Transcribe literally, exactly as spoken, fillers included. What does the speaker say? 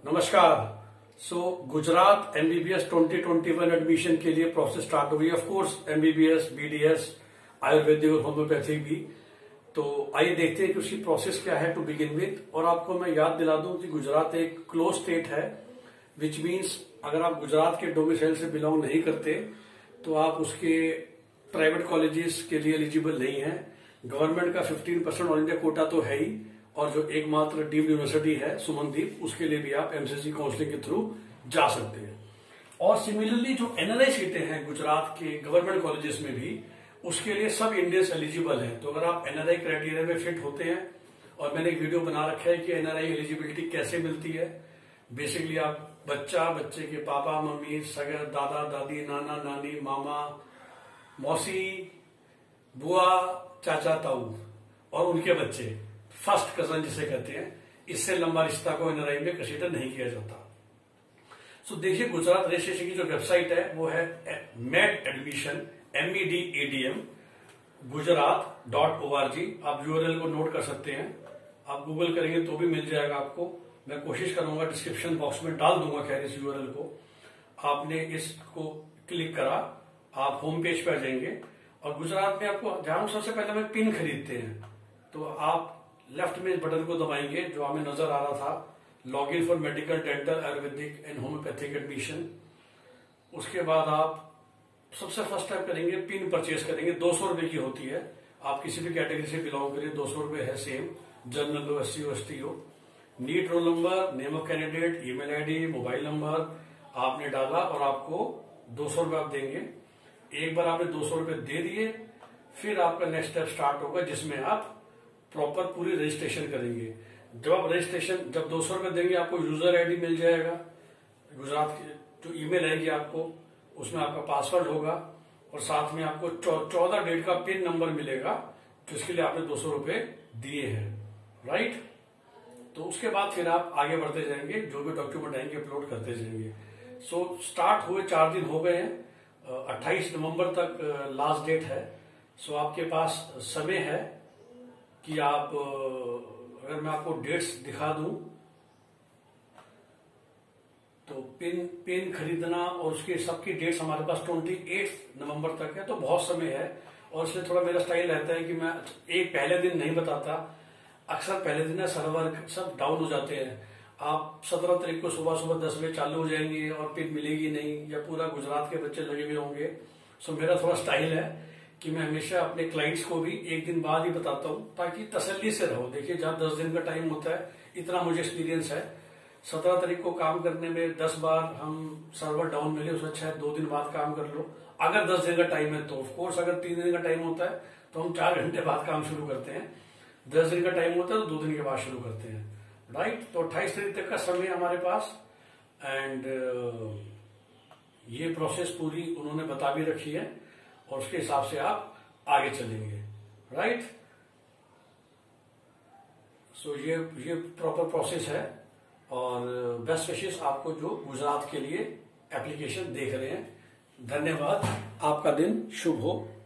नमस्कार। So Gujarat MBBS twenty twenty one admission के लिए प्रोसेस स्टार्ट हो गई। ऑफ कोर्स एमबीबीएस, बीडीएस, आयुर्वेदिक और होम्योपैथिक भी। तो आइए देखते हैं कि उसकी प्रोसेस क्या है टू बिगिन विद। और आपको मैं याद दिला दूं कि गुजरात एक क्लोज स्टेट है, विच मीन्स अगर आप गुजरात के डोमिसाइल से बिलोंग नहीं करते तो आप उसके प्राइवेट कॉलेजेस के लिए एलिजिबल नहीं है। गवर्नमेंट का fifteen percent all India quota तो है ही, और जो एकमात्र डीम्ड यूनिवर्सिटी है सुमनदीप, उसके लिए भी आप एमसीसी काउंसलिंग के थ्रू जा सकते हैं। और सिमिलरली जो एनआरआई सीटें हैं गुजरात के गवर्नमेंट कॉलेजेस में भी, उसके लिए सब इंडियंस एलिजिबल हैं। तो अगर आप एनआरआई क्राइटेरिया में फिट होते हैं, और मैंने एक वीडियो बना रखा है कि एनआरआई एलिजिबिलिटी कैसे मिलती है। बेसिकली आप बच्चा, बच्चे के पापा मम्मी, सगे दादा दादी, नाना नानी, मामा मौसी, बुआ, चाचा ताऊ और उनके बच्चे, फर्स्ट कजन जिसे कहते हैं, इससे लंबा रिश्ता को एनआरआई में कंसीडर नहीं किया जाता। सो so, देखिए गुजरात रजिस्ट्रेशन की जो वेबसाइट है वो है med admission, M E D A D M Gujarat dot O R G. आप यूआरएल को नोट कर सकते हैं, आप गूगल करेंगे तो भी मिल जाएगा आपको। मैं कोशिश करूंगा डिस्क्रिप्शन बॉक्स में डाल दूंगा खैर इस यूआरएल को। आपने इसको क्लिक करा, आप होम पेज पे आ जाएंगे। और गुजरात में आपको जहां सबसे पहले हमें पिन खरीदते हैं, तो आप लेफ्ट में इस बटन को दबाएंगे जो हमें नजर आ रहा था, log in for medical, dental, ayurvedic and homeopathic admission. उसके बाद आप सबसे फर्स्ट टाइप करेंगे पिन परचेज करेंगे, दो सौ रुपए की होती है। आप किसी भी कैटेगरी से बिलोंग करिए, दो सौ रुपए है सेम, जनरल हो, एस सी हो, एस टी हो। NEET roll number, name of candidate, email ID, mobile number आपने डाला और आपको दो सौ रुपए आप देंगे। एक बार आपने दो सौ रुपए दे दिए, फिर आपका नेक्स्ट स्टेप स्टार्ट होगा जिसमें आप प्रॉपर पूरी रजिस्ट्रेशन करेंगे। जब आप रजिस्ट्रेशन जब दो सौ रुपए देंगे, आपको यूजर आईडी मिल जाएगा गुजरात की, जो ईमेल आएगी आपको, उसमें आपका पासवर्ड होगा और साथ में आपको चौदह डेट का पिन नंबर मिलेगा, जिसके लिए आपने दो सौ रुपए दिए हैं, राइट। तो उसके बाद फिर आप आगे बढ़ते जाएंगे, जो भी डॉक्यूमेंट आएंगे अपलोड करते जाएंगे। सो स्टार्ट हुए चार दिन हो गए हैं, अट्ठाईस नवंबर तक लास्ट डेट है। सो आपके पास समय है कि आप, अगर मैं आपको डेट्स दिखा दूं तो पिन पिन खरीदना और उसके सबकी डेट्स हमारे पास अट्ठाईस नवंबर तक है, तो बहुत समय है। और इसलिए थोड़ा मेरा स्टाइल रहता है कि मैं एक पहले दिन नहीं बताता। अक्सर पहले दिन सर्वर सब डाउन हो जाते हैं। आप सत्रह तारीख को सुबह सुबह दस बजे चालू हो जाएंगे और पिन मिलेगी नहीं, या पूरा गुजरात के बच्चे लगे हुए होंगे। सो मेरा थोड़ा स्टाइल है कि मैं हमेशा अपने क्लाइंट्स को भी एक दिन बाद ही बताता हूं, ताकि तसल्ली से रहो। देखिए जहां दस दिन का टाइम होता है, इतना मुझे एक्सपीरियंस है। सत्रह तारीख को काम करने में दस बार हम सर्वर डाउन मिले, उससे अच्छा है दो दिन बाद काम कर लो। अगर दस दिन का टाइम है तो ऑफकोर्स, अगर तीन दिन का टाइम होता है तो हम चार घंटे बाद काम शुरू करते हैं। दस दिन का टाइम होता है तो दो दिन के बाद शुरू करते हैं, राइट। तो अट्ठाईस तारीख तक का समय हमारे पास, एंड ये प्रोसेस पूरी उन्होंने बता भी रखी है, और उसके हिसाब से आप आगे चलेंगे, राइट। सो ये ये प्रॉपर प्रोसेस है। और बेस्ट विशेस आपको जो गुजरात के लिए एप्लीकेशन देख रहे हैं। धन्यवाद, आपका दिन शुभ हो।